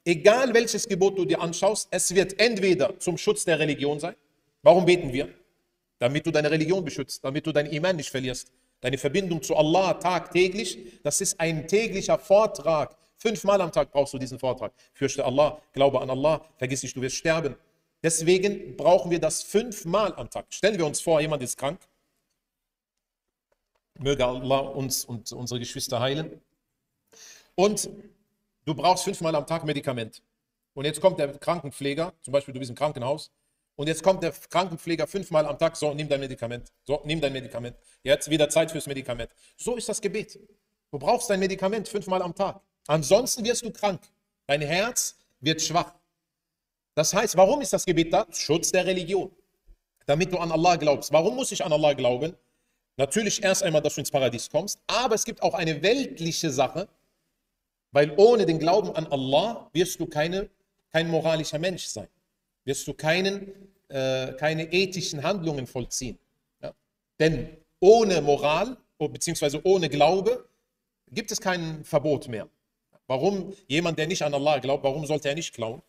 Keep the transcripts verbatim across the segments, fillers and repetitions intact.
Egal welches Gebot du dir anschaust, es wird entweder zum Schutz der Religion sein. Warum beten wir? Damit du deine Religion beschützt, damit du dein Iman nicht verlierst. Deine Verbindung zu Allah tagtäglich, das ist ein täglicher Vortrag. Fünfmal am Tag brauchst du diesen Vortrag. Fürchte Allah, glaube an Allah, vergiss nicht, du wirst sterben. Deswegen brauchen wir das fünfmal am Tag. Stellen wir uns vor, jemand ist krank. Möge Allah uns und unsere Geschwister heilen. Und du brauchst fünfmal am Tag Medikament. Und jetzt kommt der Krankenpfleger, zum Beispiel du bist im Krankenhaus, und jetzt kommt der Krankenpfleger fünfmal am Tag, so, nimm dein Medikament, so, nimm dein Medikament. Jetzt wieder Zeit fürs Medikament. So ist das Gebet. Du brauchst dein Medikament fünfmal am Tag. Ansonsten wirst du krank. Dein Herz wird schwach. Das heißt, warum ist das Gebet da? Schutz der Religion. Damit du an Allah glaubst. Warum muss ich an Allah glauben? Natürlich erst einmal, dass du ins Paradies kommst, aber es gibt auch eine weltliche Sache, weil ohne den Glauben an Allah wirst du keine, kein moralischer Mensch sein. Wirst du keinen, äh, keine ethischen Handlungen vollziehen. Ja? Denn ohne Moral, beziehungsweise ohne Glaube, gibt es kein Verbot mehr. Warum jemand, der nicht an Allah glaubt, warum sollte er nicht klauen?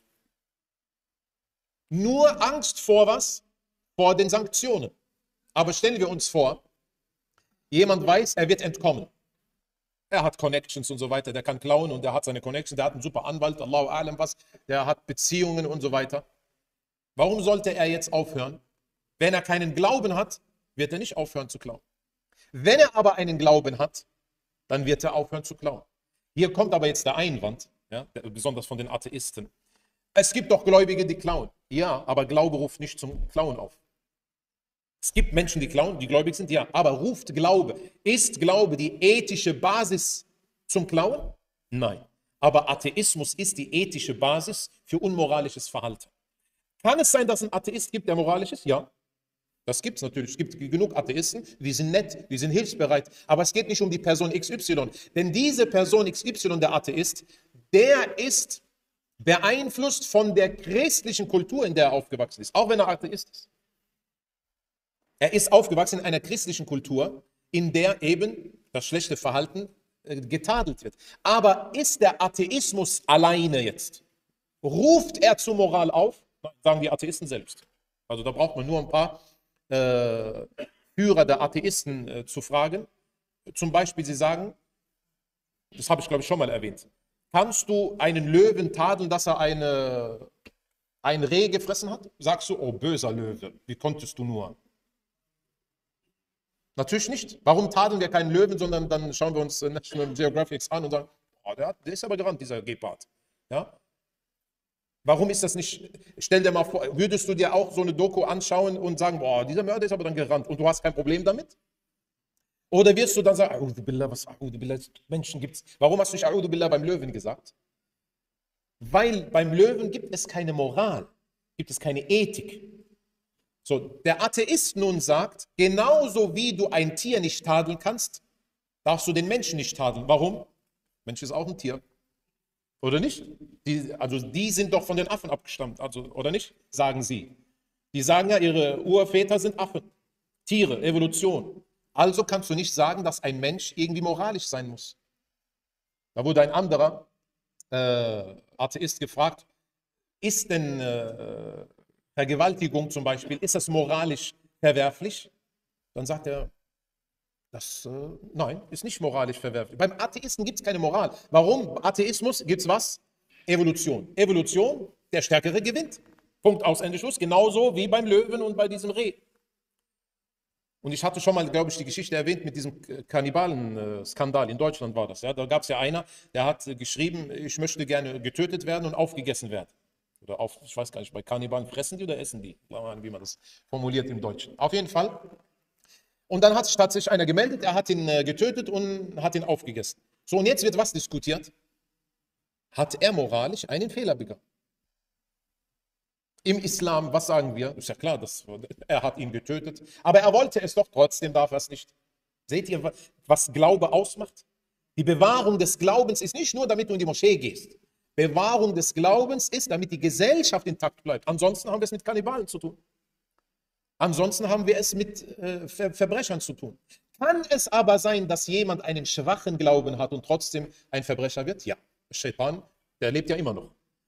Nur Angst vor was? Vor den Sanktionen. Aber stellen wir uns vor, jemand weiß, er wird entkommen. Er hat Connections und so weiter, der kann klauen und der hat seine Connections, der hat einen super Anwalt, Allahu A'lam was, der hat Beziehungen und so weiter. Warum sollte er jetzt aufhören? Wenn er keinen Glauben hat, wird er nicht aufhören zu klauen. Wenn er aber einen Glauben hat, dann wird er aufhören zu klauen. Hier kommt aber jetzt der Einwand, ja, besonders von den Atheisten. Es gibt doch Gläubige, die klauen. Ja, aber Glaube ruft nicht zum Klauen auf. Es gibt Menschen, die klauen, die gläubig sind, ja, aber ruft Glaube. Ist Glaube die ethische Basis zum Klauen? Nein. Aber Atheismus ist die ethische Basis für unmoralisches Verhalten. Kann es sein, dass es einen Atheist gibt, der moralisch ist? Ja. Das gibt es natürlich. Es gibt genug Atheisten, die sind nett, die sind hilfsbereit. Aber es geht nicht um die Person X Y. Denn diese Person X Y, der Atheist, der ist beeinflusst von der christlichen Kultur, in der er aufgewachsen ist. Auch wenn er Atheist ist. Er ist aufgewachsen in einer christlichen Kultur, in der eben das schlechte Verhalten äh, getadelt wird. Aber ist der Atheismus alleine jetzt? Ruft er zur Moral auf? Sagen die Atheisten selbst. Also da braucht man nur ein paar äh, Führer der Atheisten äh, zu fragen. Zum Beispiel, sie sagen, das habe ich glaube ich schon mal erwähnt, kannst du einen Löwen tadeln, dass er eine, ein Reh gefressen hat? Sagst du, oh böser Löwe, wie konntest du nur? Natürlich nicht. Warum tadeln wir keinen Löwen, sondern dann schauen wir uns National Geographic an und sagen, oh, der, hat, der ist aber gerannt, dieser Gepard. Ja? Warum ist das nicht, stell dir mal vor, würdest du dir auch so eine Doku anschauen und sagen, boah, dieser Mörder ist aber dann gerannt und du hast kein Problem damit? Oder wirst du dann sagen, A'udhu Billah, was A'udhu Billah, Menschen gibt's. Warum hast du nicht A'udhu Billah beim Löwen gesagt? Weil beim Löwen gibt es keine Moral, gibt es keine Ethik. So, der Atheist nun sagt, genauso wie du ein Tier nicht tadeln kannst, darfst du den Menschen nicht tadeln. Warum? Mensch ist auch ein Tier. Oder nicht? Die, also die sind doch von den Affen abgestammt, also, oder nicht? Sagen sie. Die sagen ja, ihre Urväter sind Affen. Tiere, Evolution. Also kannst du nicht sagen, dass ein Mensch irgendwie moralisch sein muss. Da wurde ein anderer äh, Atheist gefragt, ist denn äh, Vergewaltigung zum Beispiel, ist das moralisch verwerflich? Dann sagt er, das, äh, nein, ist nicht moralisch verwerflich. Beim Atheisten gibt es keine Moral. Warum? Atheismus gibt es was? Evolution. Evolution, der Stärkere gewinnt. Punkt, aus, Ende, Schluss. Genauso wie beim Löwen und bei diesem Reh. Und ich hatte schon mal, glaube ich, die Geschichte erwähnt mit diesem Kannibalen-Skandal. In Deutschland war das. Ja? Da gab es ja einer, der hat geschrieben, ich möchte gerne getötet werden und aufgegessen werden. Oder auf, ich weiß gar nicht, bei Kannibalen fressen die oder essen die? Wie man das formuliert im Deutschen. Auf jeden Fall. Und dann hat sich tatsächlich einer gemeldet, er hat ihn äh, getötet und hat ihn aufgegessen. So, und jetzt wird was diskutiert? Hat er moralisch einen Fehler begangen? Im Islam, was sagen wir? Ist ja klar, das, er hat ihn getötet, aber er wollte es doch, trotzdem darf er es nicht. Seht ihr, was Glaube ausmacht? Die Bewahrung des Glaubens ist nicht nur, damit du in die Moschee gehst. Bewahrung des Glaubens ist, damit die Gesellschaft intakt bleibt. Ansonsten haben wir es mit Kannibalen zu tun. Ansonsten haben wir es mit äh, Ver Verbrechern zu tun. Kann es aber sein, dass jemand einen schwachen Glauben hat und trotzdem ein Verbrecher wird? Ja, Shaitan, der lebt ja immer noch.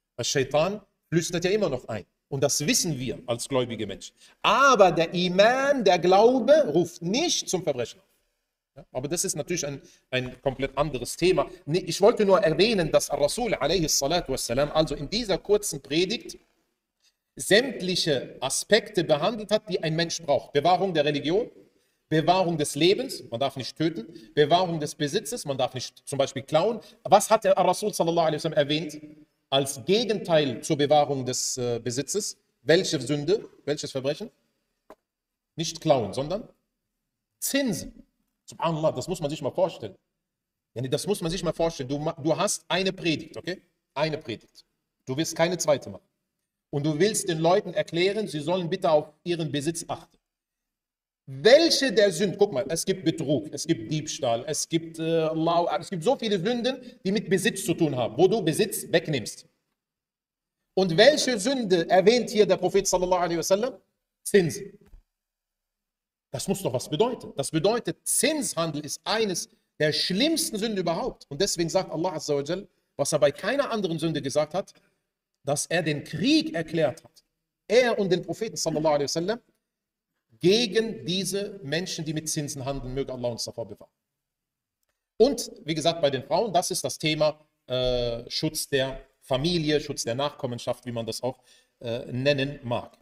Der Shaitan flüstert ja immer noch ein. Und das wissen wir als gläubige Menschen. Aber der Iman, der Glaube, ruft nicht zum Verbrechen auf. Ja, aber das ist natürlich ein, ein komplett anderes Thema. Ich wollte nur erwähnen, dass Rasul alaihi salatu wassalam also in dieser kurzen Predigt sämtliche Aspekte behandelt hat, die ein Mensch braucht. Bewahrung der Religion, Bewahrung des Lebens, man darf nicht töten, Bewahrung des Besitzes, man darf nicht zum Beispiel klauen. Was hat der Rasul sallallahu alaihi wasallam erwähnt als Gegenteil zur Bewahrung des äh, Besitzes? Welche Sünde, welches Verbrechen? Nicht klauen, sondern Zinsen. Subhanallah, das muss man sich mal vorstellen. Das muss man sich mal vorstellen. Du, du hast eine Predigt, okay? Eine Predigt. Du willst keine zweite machen. Und du willst den Leuten erklären, sie sollen bitte auf ihren Besitz achten. Welche der Sünden, guck mal, es gibt Betrug, es gibt Diebstahl, es gibt, äh, es gibt so viele Sünden, die mit Besitz zu tun haben, wo du Besitz wegnimmst. Und welche Sünde erwähnt hier der Prophet sallallahu alaihi wasallam? Zinsen. Das muss doch was bedeuten. Das bedeutet, Zinshandel ist eines der schlimmsten Sünden überhaupt. Und deswegen sagt Allah Azza wa Jal, was er bei keiner anderen Sünde gesagt hat, dass er den Krieg erklärt hat. Er und den Propheten sallallahu alaihi wasallam gegen diese Menschen, die mit Zinsen handeln, möge Allah uns davor bewahren. Und wie gesagt, bei den Frauen, das ist das Thema äh, Schutz der Familie, Schutz der Nachkommenschaft, wie man das auch äh, nennen mag.